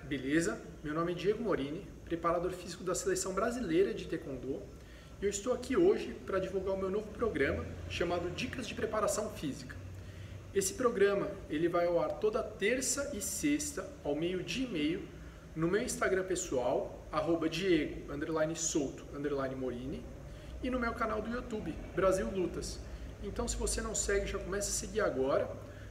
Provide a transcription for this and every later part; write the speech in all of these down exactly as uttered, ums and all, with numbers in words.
Beleza? Meu nome é Diego Morini, preparador físico da Seleção Brasileira de Taekwondo, e eu estou aqui hoje para divulgar o meu novo programa chamado Dicas de Preparação Física. Esse programa ele vai ao ar toda terça e sexta, ao meio-dia e meio, no meu Instagram pessoal, arroba Diego, underline Souto, underline Morini, e no meu canal do YouTube, Brasil Lutas. Então, se você não segue, já comece a seguir agora.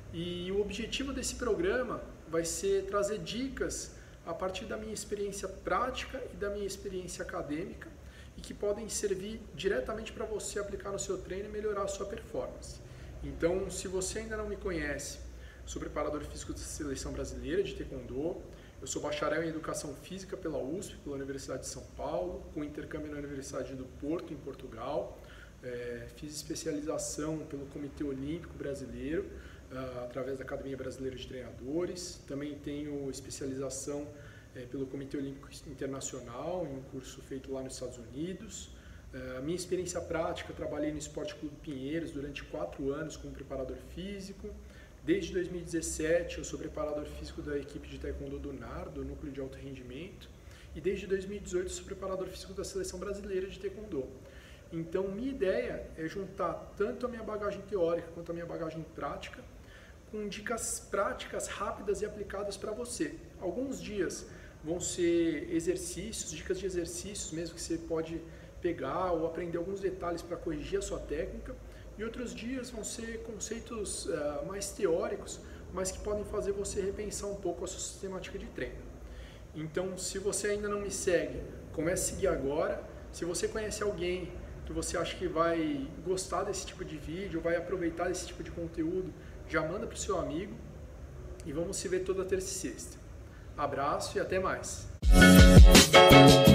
E o objetivo desse programa vai ser trazer dicas a partir da minha experiência prática e da minha experiência acadêmica e que podem servir diretamente para você aplicar no seu treino e melhorar a sua performance. Então, se você ainda não me conhece, sou preparador físico da Seleção Brasileira de Taekwondo, eu sou bacharel em Educação Física pela U S P, pela Universidade de São Paulo, com intercâmbio na Universidade do Porto, em Portugal. É, fiz especialização pelo Comitê Olímpico Brasileiro, uh, através da Academia Brasileira de Treinadores. Também tenho especialização é, pelo Comitê Olímpico Internacional, em um curso feito lá nos Estados Unidos. Uh, a minha experiência prática, trabalhei no Esporte Clube Pinheiros durante quatro anos como preparador físico. Desde dois mil e dezessete eu sou preparador físico da equipe de Taekwondo do N A R, do Núcleo de Alto Rendimento. E desde dois mil e dezoito sou preparador físico da Seleção Brasileira de Taekwondo. Então, minha ideia é juntar tanto a minha bagagem teórica quanto a minha bagagem prática com dicas práticas, rápidas e aplicadas para você. Alguns dias vão ser exercícios, dicas de exercícios mesmo que você pode pegar ou aprender alguns detalhes para corrigir a sua técnica. E outros dias vão ser conceitos uh, mais teóricos, mas que podem fazer você repensar um pouco a sua sistemática de treino. Então, se você ainda não me segue, comece a seguir agora. Se você conhece alguém que você acha que vai gostar desse tipo de vídeo, vai aproveitar desse tipo de conteúdo, já manda para o seu amigo e vamos se ver toda terça e sexta. Abraço e até mais!